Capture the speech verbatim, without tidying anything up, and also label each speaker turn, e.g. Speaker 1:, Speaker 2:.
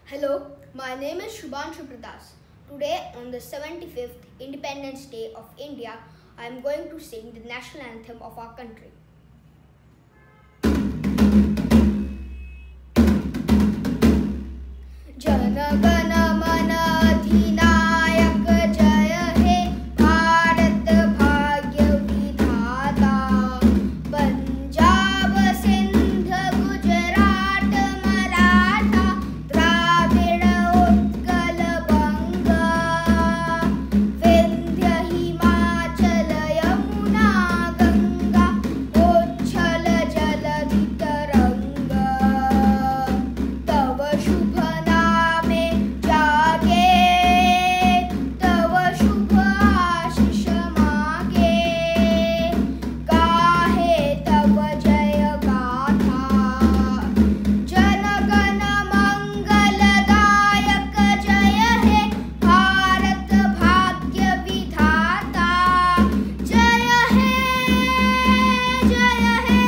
Speaker 1: Hello, my name is Shuban Subhra. Today, on the seventy-fifth Independence Day of India, I am going to sing the national anthem of our country. Jana Gana Mana Adhinayak Jaya He Bharat Bhagya Vidhata Punjab Sindh Gujarat Maratha Dravida Utkal Banga Vindhya Himachal Yamuna Ganga Uchchal Jaladhi Taranga Tava Shubha Jaya He